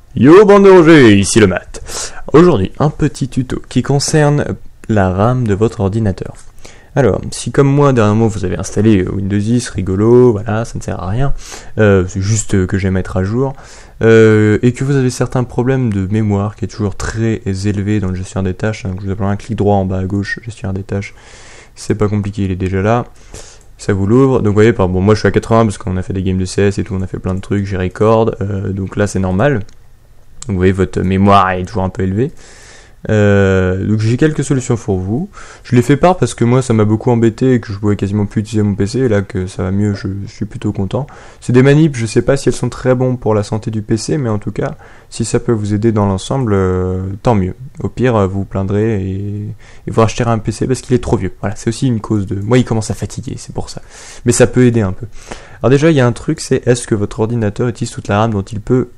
Yo bande de Roger, ici le mat. Aujourd'hui, un petit tuto qui concerne la RAM de votre ordinateur. Alors, si comme moi, dernièrement, vous avez installé Windows 10, rigolo, voilà, ça ne sert à rien, c'est juste que j'aime être à jour, et que vous avez certains problèmes de mémoire qui est toujours très élevé dans le gestionnaire des tâches, hein, que je vous appelle un clic droit en bas à gauche, gestionnaire des tâches, c'est pas compliqué, il est déjà là. Ça vous l'ouvre, donc vous voyez, bon, moi je suis à 80 parce qu'on a fait des games de CS et tout, on a fait plein de trucs, j'ai record, donc là c'est normal. Donc vous voyez, votre mémoire est toujours un peu élevée. Donc j'ai quelques solutions pour vous. Je les fais part parce que moi ça m'a beaucoup embêté et que je pouvais quasiment plus utiliser mon PC. Et là que ça va mieux, je suis plutôt content. C'est des manips, je sais pas si elles sont très bonnes pour la santé du PC, mais en tout cas, si ça peut vous aider dans l'ensemble, tant mieux. Au pire, vous vous plaindrez et vous racheterez un PC parce qu'il est trop vieux. Voilà, c'est aussi une cause de... Moi il commence à fatiguer, c'est pour ça. Mais ça peut aider un peu. Alors déjà, il y a un truc, c'est est-ce que votre ordinateur utilise toute la RAM dont il peut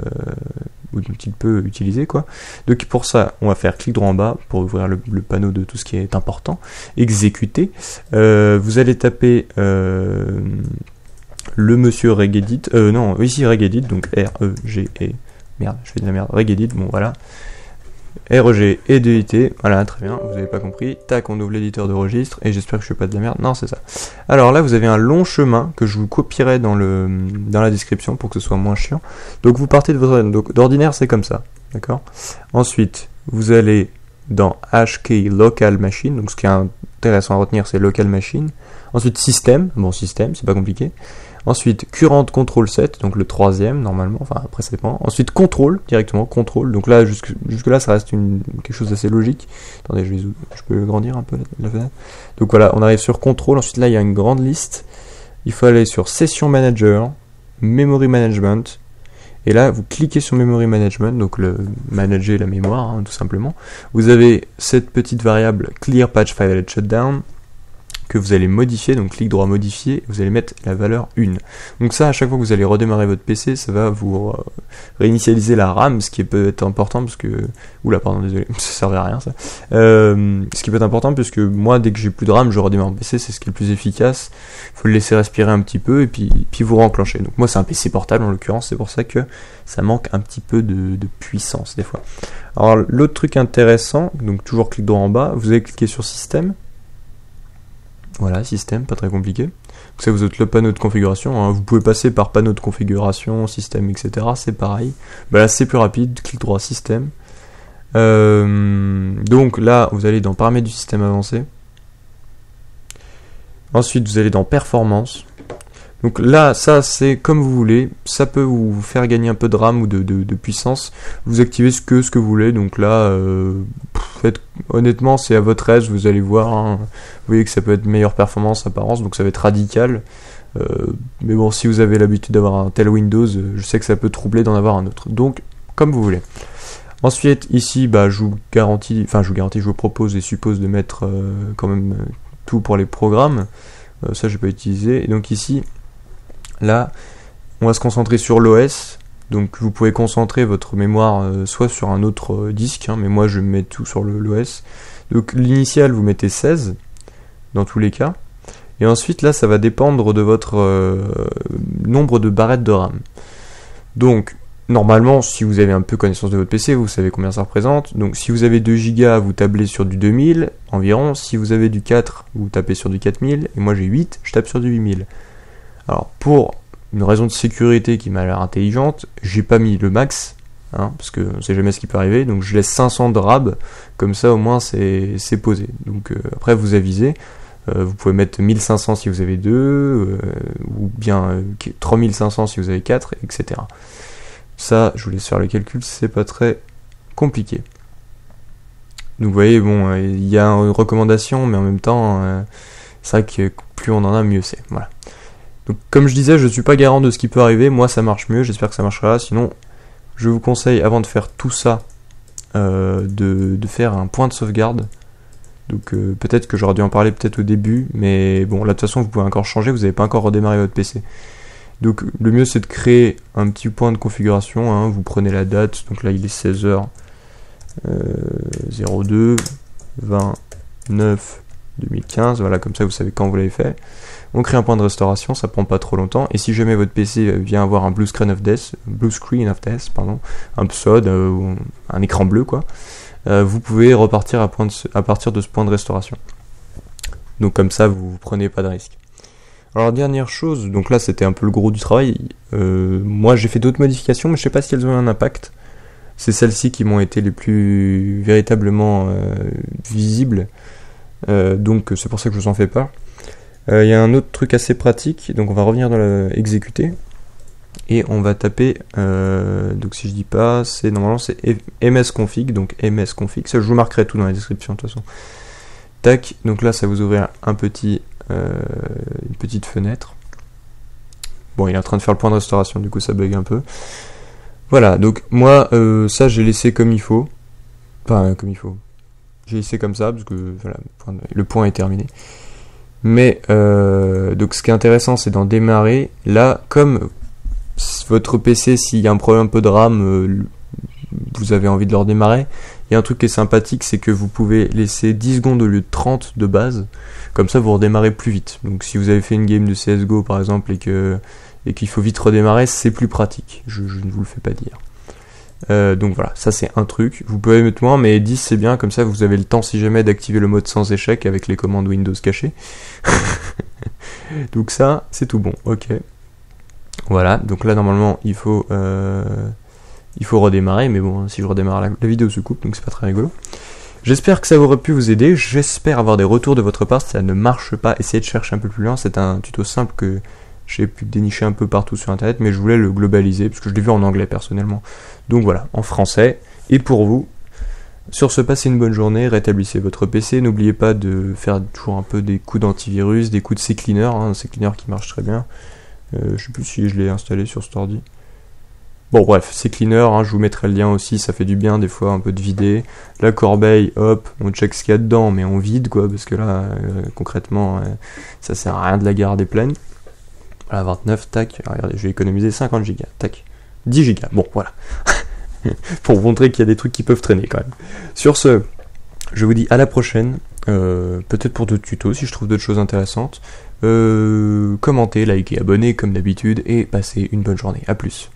utiliser quoi. Donc pour ça, on va faire clic droit en bas pour ouvrir le panneau de tout ce qui est important. Exécuter. Vous allez taper le monsieur regedit. Non, ici regedit, donc R-E-G-E. Merde, je fais de la merde. Regedit, bon voilà. R-E-G-E-D-I-T, voilà, très bien, vous avez pas compris. Tac, on ouvre l'éditeur de registre, et j'espère que je fais pas de la merde. Non, c'est ça. Alors là, vous avez un long chemin que je vous copierai dans la description pour que ce soit moins chiant. Donc vous partez de votre... Donc d'ordinaire, c'est comme ça, d'accord. Ensuite, vous allez dans HKey Local Machine, donc ce qui est intéressant à retenir, c'est Local Machine. Ensuite, Système, bon, Système, c'est pas compliqué. Ensuite, Current Control Set, donc le troisième normalement, enfin après ça dépend. Ensuite, Control, directement, Control. Donc là, jusque là, ça reste quelque chose d'assez logique. Attendez, je peux grandir un peu la fenêtre. Donc voilà, on arrive sur Control. Ensuite, là, il y a une grande liste. Il faut aller sur Session Manager, Memory Management. Et là, vous cliquez sur Memory Management, donc manager la mémoire, hein, tout simplement. Vous avez cette petite variable Clear Patch File Shutdown, que vous allez modifier, donc clic droit modifier, vous allez mettre la valeur 1. Donc ça, à chaque fois que vous allez redémarrer votre PC, ça va vous réinitialiser la RAM, ce qui peut être important parce que... Oula, pardon, désolé, ça servait à rien ça. Ce qui peut être important parce que moi, dès que j'ai plus de RAM, je redémarre mon PC, c'est ce qui est le plus efficace. Il faut le laisser respirer un petit peu et puis vous renclenchez. Donc moi, c'est un PC portable en l'occurrence, c'est pour ça que ça manque un petit peu de puissance des fois. Alors l'autre truc intéressant, donc toujours clic droit en bas, vous allez cliquer sur Système. Voilà, système, pas très compliqué. Donc ça, vous êtes le panneau de configuration, hein. Vous pouvez passer par panneau de configuration, système, etc. C'est pareil. Bah là, c'est plus rapide. Clic droit, système. Donc là, vous allez dans paramètres du système avancé. Ensuite, vous allez dans performance. Donc là, ça c'est comme vous voulez, ça peut vous faire gagner un peu de RAM ou de puissance, vous activez ce que vous voulez, donc là, honnêtement c'est à votre aise, vous allez voir, hein. Vous voyez que ça peut être meilleure performance, apparence, donc ça va être radical, mais bon, si vous avez l'habitude d'avoir un tel Windows, je sais que ça peut troubler d'en avoir un autre, donc comme vous voulez. Ensuite, ici, bah, je vous propose et suppose de mettre quand même tout pour les programmes, ça je vais pas utiliser, et donc ici, là, on va se concentrer sur l'OS. Donc vous pouvez concentrer votre mémoire soit sur un autre disque, hein, mais moi je mets tout sur l'OS. Donc l'initial, vous mettez 16 dans tous les cas. Et ensuite là, ça va dépendre de votre nombre de barrettes de RAM. Donc normalement, si vous avez un peu connaissance de votre PC, vous savez combien ça représente. Donc si vous avez 2 Go, vous tablez sur du 2000 environ. Si vous avez du 4, vous tapez sur du 4000. Et moi j'ai 8, je tape sur du 8000. Alors pour une raison de sécurité qui m'a l'air intelligente, j'ai pas mis le max, hein, parce que on sait jamais ce qui peut arriver, donc je laisse 500 de RAB, comme ça au moins c'est posé. Donc après vous avisez, vous pouvez mettre 1500 si vous avez 2, ou bien 3500 si vous avez 4, etc. Ça, je vous laisse faire le calcul, c'est pas très compliqué. Donc vous voyez, bon, il y a une recommandation, mais en même temps, c'est vrai que plus on en a, mieux c'est. Voilà. Donc comme je disais, je ne suis pas garant de ce qui peut arriver, moi ça marche mieux, j'espère que ça marchera, sinon je vous conseille avant de faire tout ça, de faire un point de sauvegarde. Donc peut-être que j'aurais dû en parler peut-être au début, mais bon là de toute façon vous pouvez encore changer, vous n'avez pas encore redémarré votre PC. Donc le mieux c'est de créer un petit point de configuration, hein. Vous prenez la date, donc là il est 16h02, 29, 2015, voilà, comme ça vous savez quand vous l'avez fait. On crée un point de restauration, ça prend pas trop longtemps, et si jamais votre PC vient avoir un blue screen of death, un pseudo, ou un écran bleu quoi, vous pouvez repartir à partir de ce point de restauration. Donc comme ça vous prenez pas de risque. Alors dernière chose, donc là c'était un peu le gros du travail, moi j'ai fait d'autres modifications mais je sais pas si elles ont un impact. C'est celles-ci qui m'ont été les plus véritablement visibles, donc c'est pour ça que je vous en fais pas. Il y a un autre truc assez pratique, donc on va revenir dans exécuter et on va taper, donc si je dis pas, normalement c'est msconfig, donc msconfig, ça je vous marquerai tout dans la description de toute façon. Tac, donc là ça vous ouvre une petite fenêtre. Bon, il est en train de faire le point de restauration, du coup ça bug un peu. Voilà, donc moi ça j'ai laissé comme il faut. Enfin comme il faut. J'ai laissé comme ça parce que voilà, le point est terminé. Mais donc ce qui est intéressant c'est d'en démarrer. Là, comme votre PC, s'il y a un problème un peu de RAM, vous avez envie de le redémarrer, il y a un truc qui est sympathique, c'est que vous pouvez laisser 10 secondes au lieu de 30 de base. Comme ça vous redémarrez plus vite. Donc si vous avez fait une game de CSGO par exemple et qu'il faut vite redémarrer, c'est plus pratique. Je ne vous le fais pas dire. Donc voilà, ça c'est un truc. Vous pouvez mettre moins, mais 10 c'est bien, comme ça vous avez le temps si jamais d'activer le mode sans échec avec les commandes Windows cachées. Donc ça, c'est tout bon, ok. Voilà, donc là normalement il faut redémarrer, mais bon, si je redémarre la vidéo se coupe, donc c'est pas très rigolo. J'espère que ça aurait pu vous aider, j'espère avoir des retours de votre part. Si ça ne marche pas, essayez de chercher un peu plus loin, c'est un tuto simple que j'ai pu dénicher un peu partout sur internet, mais je voulais le globaliser, parce que je l'ai vu en anglais personnellement. Donc voilà, en français, et pour vous. Sur ce, passez une bonne journée, rétablissez votre PC, n'oubliez pas de faire toujours un peu des coups d'antivirus, des coups de CCleaner, un CCleaner qui marche très bien. Je sais plus si je l'ai installé sur cet ordi. Bon bref, CCleaner, je vous mettrai le lien aussi, ça fait du bien des fois un peu de vider. La corbeille, hop, on check ce qu'il y a dedans, mais on vide quoi, parce que là, concrètement, ça sert à rien de la garder pleine. Voilà, 29, tac, regardez, je vais économiser 50 Go, tac, 10 Go, bon voilà. Pour vous montrer qu'il y a des trucs qui peuvent traîner quand même. Sur ce, je vous dis à la prochaine, peut-être pour d'autres tutos si je trouve d'autres choses intéressantes. Commentez, likez, abonnez comme d'habitude et passez une bonne journée. A plus.